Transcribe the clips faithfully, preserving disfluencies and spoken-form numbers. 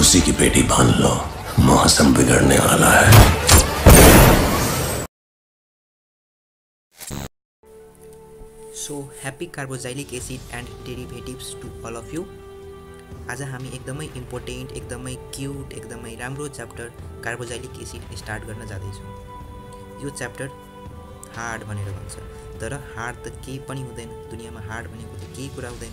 उसी की बेटी बांध लो, मौसम बिगड़ने वाला है। So happy carboxylic acid and derivatives to all of you. आज हामी एकदमै इम्पोर्टेन्ट, एकदमै क्युट, एकदमै राम्रो च्याप्टर कार्बोजाइलिक एसिड स्टार्ट गर्न जाँदैछौँ। यो च्याप्टर हार्ड भनेर भन्छ, तर हार्ड त केही पनि हुँदैन। दुनियाँमा हार्ड भनेको त केही कुरा हुँदैन।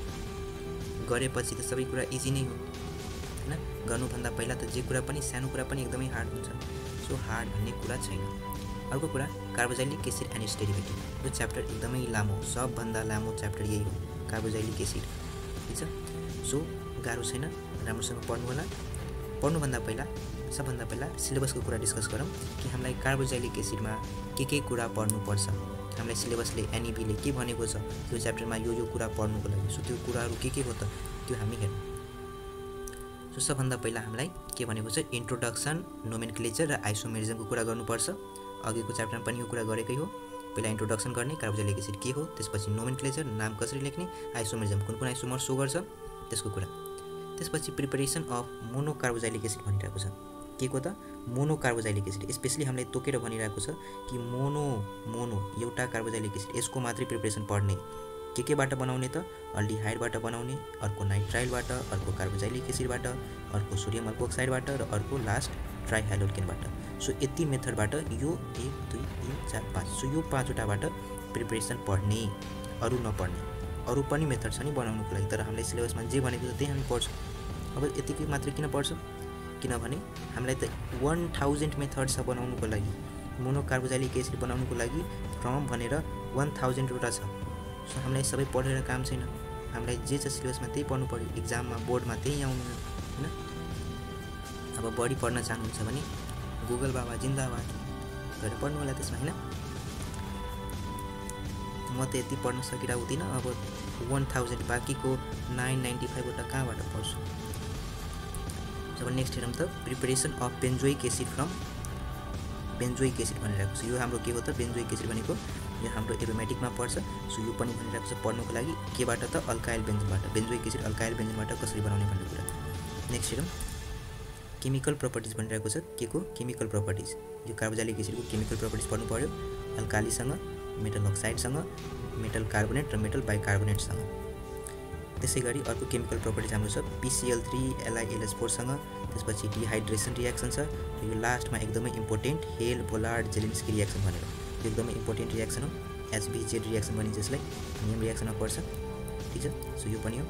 गरेपछि त सबै कुरा इजी नै हो, हैन? गर्नुभन्दा पहिला त जे कुरा पनि, सानो कुरा पनि एकदमै हार्ड हुन्छ। सो हार्ड भन्ने कुरा छैन। अर्को कुरा, carboxylic acid and its derivative. यो च्याप्टर एकदमै लामो, सबभन्दा लामो च्याप्टर यही हो, कार्बोजाइलिक एसिड। ठिक छ? सो गाह्रो छैन, राम्रोसँग पढ्नु होला। पढ्नुभन्दा पहिला सबभन्दा पहिला सिलेबसको कुरा डिस्कस गरौँ कि हामीलाई कार्बोजाइलिक एसिडमा के के कुरा पढ्नुपर्छ। हामीलाई सिलेबसले एनइबीले के भनेको छ, यो च्याप्टरमा यो यो कुरा पढ्नुको लागि। सो त्यो कुराहरू के के हो त, त्यो हामी हेरौँ। सो सबभन्दा पहिला हामीलाई के भनेको छ, इन्ट्रोडक्सन, नोमेनक्लेचर र आइसोमेरिजमको कुरा गर्नुपर्छ। अघिको च्याप्टरमा पनि यो कुरा गरेकै हो। पहिला इन्ट्रोडक्सन गर्ने, कार्बोजाइलिक एसिड के हो, त्यसपछि नोमेनक्लेचर, नाम कसरी लेख्ने, आइसोमेरिजम कुन कुन आइसोमर सो गर्छ, त्यसको कुरा। त्यसपछि preparation of mono carboxylic acid भनिरहेको छ। के को त, मोनो कार्बोजाइलिक एसिड। स्पेशली हामीले तोकेर भनिरहेको छ कि मोनो मोनो एउटा कार्बोजाइलिक एसिड, यसको मात्रै प्रिपरेसन पढ्ने। के केबाट बनाउने त, अल्डिहाइडबाट बनाउने, अर्को नाइट्राइलबाट, अर्को कार्बोजाइलिक एसिडबाट, अर्को सोडियम अल्कोक्साइडबाट र अर्को लास्ट ट्राइहाइड्रोकेनबाट। सो यति मेथडबाट यो एक दुई तिन चार पाँच, सो यो पाँचवटाबाट प्रिपरेसन पढ्ने, अरू नपढ्ने। अरू पनि मेथड छ नि बनाउनुको लागि, तर हामीले सिलेबसमा जे भनेको छ त्यही हामी पढ्छौँ। अब यतिकै मात्रै किन पढ्छौँ, किनभने हामीलाई त वन थाउजन्ड मेथड छ बनाउनुको लागि। मोनो कार्बोजाइलिक एसिड बनाउनुको लागि फ्रम भनेर वन थाउजन्डवटा छ। सो हामीलाई सबै पढेर काम छैन। हामीलाई जे छ सिलेबसमा त्यही पढ्नु पऱ्यो, इक्जाममा बोर्डमा त्यही आउनु, होइन? अब बढी पढ्न चाहनुहुन्छ भने गुगल बाबा जिन्दाबाद गरेर पढ्नु होला त्यसमा, होइन? म त यति पढ्न सकिरहेको हुँदिनँ। अब वन थाउजन्ड बाँकीको नाइन नाइन्टी फाइभवटा कहाँबाट पढ्छु। अब नेक्स्ट हेरौँ त, preparation of benzoic acid from benzoic acid भनिरहेको छ। यो हाम्रो के हो त, बेन्जोइक एसिड भनेको यो हाम्रो एरोमेटिकमा पर्छ। सो यो पनि भनिरहेको छ पढ्नुको लागि, केबाट त, अल्काइल बेन्जिनबाट। बेन्जोइक एसिड अल्काइल बेन्जिनबाट कसरी बनाउने भन्ने कुरा। नेक्स्ट हेरौँ, केमिकल प्रपर्टिज भनिरहेको छ। के को केमिकल प्रपर्टिज, यो कार्बोजाइलिक एसिडको केमिकल प्रपर्टिज पढ्नु पऱ्यो। अल्कालीसँग, मेटल अक्साइडसँग, मेटल कार्बोनेट र मेटल बाइकार्बोनेटसँग। त्यसै गरी अर्को केमिकल प्रपर्टिज हाम्रो छ पिसिएल थ्री एलआइएलएस फोरसँग। त्यसपछि डिहाइड्रेसन रियाक्सन छ। यो लास्टमा एकदमै important Hell Volhard Zelinsky reaction भनेर, यो एकदमै इम्पोर्टेन्ट रियाक्सन हो। एचबिजेड रियाक्सन भनिन्छ यसलाई, नियम रियाक्सनमा पर्छ। ठिक छ? सो यो पनि हो।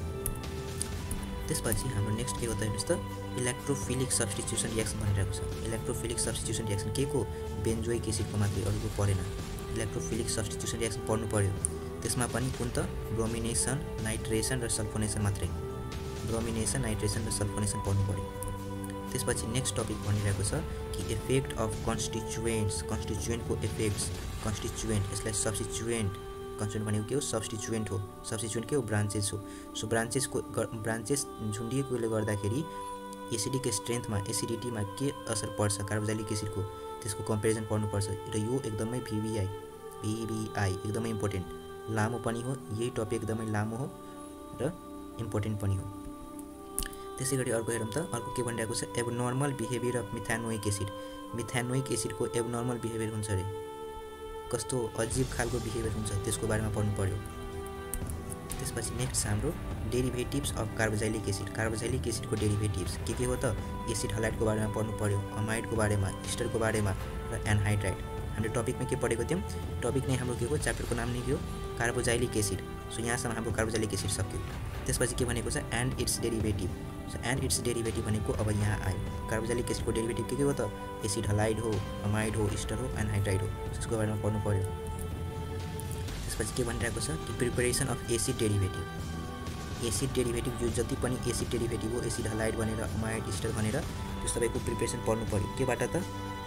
त्यसपछि हाम्रो नेक्स्ट के हो त, हेर्नुहोस् त, इलेक्ट्रोफिलिक सब्स्टिट्युसन रियाक्सन भनिरहेको छ। इलेक्ट्रोफिलिक सब्स्टिट्युसन रियाक्सन के को, बेन्जोइक एसिडको मात्रै, अरूको परेन। इलेक्ट्रोफिलिक सब्स्टिट्युसन रियाक्सन पढ्नु पऱ्यो। त्यसमा पनि कुन त, ब्रोमिनेसन, नाइट्रेसन र सल्फोनेसन मात्रै। ब्रोमिनेसन, नाइट्रेसन र सल्फोनेसन पढ्नु पऱ्यो। त्यसपछि नेक्स्ट टपिक भनिरहेको छ कि इफेक्ट अफ कन्स्टिट्युएन्ट्स, कन्स्टिट्युएन्टको इफेक्ट्स। कन्स्टिट्युएन्ट, यसलाई सब्स्टिट्युएन्ट, कन्स्टिट्युएन्ट भनेको के हो, सब्स्टिट्युएन्ट हो। सब्स्टिट्युएन्ट के हो, ब्रान्चेस हो। सो ब्रान्चेसको ब्रान्चेस झुन्डिएकोले गर्दाखेरि एसिडिक स्ट्रेन्थमा, एसिडिटीमा के असर पर्छ कार्बोजाइलिक एसिडको, त्यसको कम्पेरिजन पढ्नुपर्छ। र यो एकदमै भिभिआई भिभिआई एकदमै इम्पोर्टेन्ट, लामो पनि हो। यही टपिक एकदमै लामो हो र इम्पोर्टेन्ट पनि हो। त्यसै गरी अर्को हेरौँ त, अर्को के भनिरहेको छ, abnormal behaviour of methanoic acid. Methanoic एसिडको एबनर्मल बिहेभियर हुन्छ अरे, कस्तो अजीब खालको बिहेभियर हुन्छ, त्यसको बारेमा पढ्नु पऱ्यो। त्यसपछि नेक्स्ट हाम्रो derivatives of carboxylic acid. Carboxylic एसिडको डेरिभेटिभ्स के के हो त, एसिड हलाइडको बारेमा पढ्नु पऱ्यो, अमाइडको बारेमा, इस्टरको बारेमा र एनहाइड्राइड। हामीले टपिकमा के पढेको थियौँ, टपिक नै हाम्रो के हो, च्याप्टरको नाम नै के हो, कार्बोजाइलिक एसिड। सो यहाँसम्म हाम्रो कार्बोजाइलिक एसिड सक्यो। त्यसपछि के भनेको छ, and its derivative. So and its derivative भनेको अब यहाँ आयो। कार्बोजाइलिक एसिडको डेरिभेटिभ के के हो त, एसिड हलाइड हो, अमाइड हो, इस्टर हो, एनहाइड्राइड हो। त्यसको बारेमा पढ्नु पऱ्यो। त्यसपछि के भनिरहेको छ कि preparation of acid derivative. Acid derivative यो जति पनि एसिड डेरिभेटिभ हो, एसिड हलाइड भनेर, अमाइड, इस्टर भनेर, त्यो सबैको प्रिपरेसन पढ्नु पऱ्यो। केबाट त,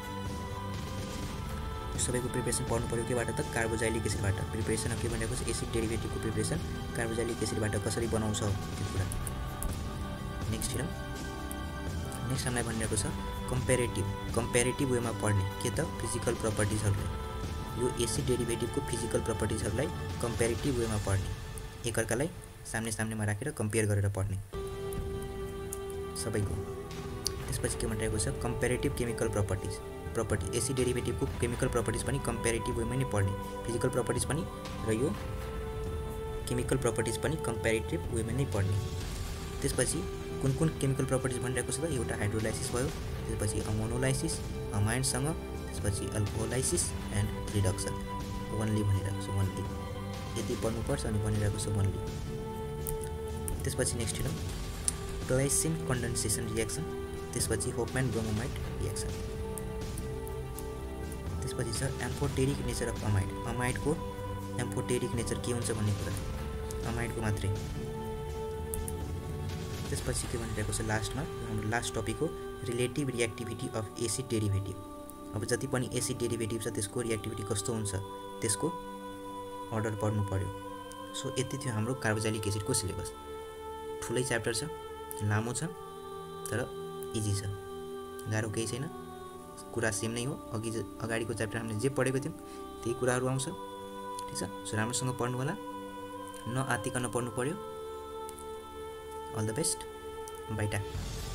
सबैको प्रिपरेसन पढ्नु पऱ्यो। केबाट त, कार्बोजाइलिक एसिडबाट। प्रिपरेसन के भनेको छ, एसिड डेरिभेटिभको प्रिपरेसन कार्बोजाइलिक एसिडबाट कसरी बनाउँछ त्यो कुरा। नेक्स्ट हेरौँ, नेक्स्ट हामीलाई भनिरहेको छ कम्पेरेटिभ, कम्पेरेटिभ वेमा पढ्ने। के त, फिजिकल प्रपर्टिजहरूलाई, यो एसिड डेरिभेटिभको फिजिकल प्रपर्टिजहरूलाई कम्पेरेटिभ वेमा पढ्ने, एकअर्कालाई सामने सामनेमा राखेर कम्पेयर गरेर पढ्ने। सबैको। त्यसपछि के भनिरहेको छ comparative chemical properties property acid डेरिभेटिभको केमिकल प्रपर्टिज पनि कम्पेरेटिभ वेमा नै पढ्ने, फिजिकल प्रपर्टिज पनि र यो केमिकल प्रपर्टिज पनि कम्पेरेटिभ वेमा नै पढ्ने। त्यसपछि कुन कुन केमिकल प्रपर्टिज भनिरहेको छ त एउटा हाइड्रोलाइसिस भयो, त्यसपछि अमोनोलाइसिस अमाइन्ससँग, त्यसपछि अल्कोहोलाइसिस एन्ड रिडक्सन ओन्ली भनिरहेको छ ओन्ली यति पढ्नुपर्छ अनि भनिरहेको छ ओन्ली। त्यसपछि नेक्स्ट हेरौँ ग्लाइसिन कन्डेन्सेसन रिएक्सन, त्यसपछि होफम्यान ब्रोमोमाइड रिएक्सन। त्यसपछि छ एम्फोटेरिक नेचर अफ अमाइड, अमाइडको एम्फोटेरिक नेचर के हुन्छ भन्ने कुरा अमाइडको मात्रै। त्यसपछि के भनिरहेको छ लास्टमा हाम्रो लास्ट टपिक हो relative reactivity of acid derivative. अब जति पनि एसिड डेरिभेटिभ छ त्यसको रिएक्टिभिटी कस्तो हुन्छ त्यसको अर्डर पढ्नु पर्यो। सो यति थियो हाम्रो कार्बोक्सिलिक एसिडको सिलेबस। ठुलै च्याप्टर छ, लामो छ तर इजी छ, गाह्रो केही छैन, कुरा सेम नै हो। अघि अगाडिको च्याप्टर हामीले जे पढेको थियौँ त्यही कुराहरू आउँछ, ठिक छ। सो राम्रोसँग पढ्नु होला, नआत्तिकन पढ्नु पर्यो। All the best, बाइटा।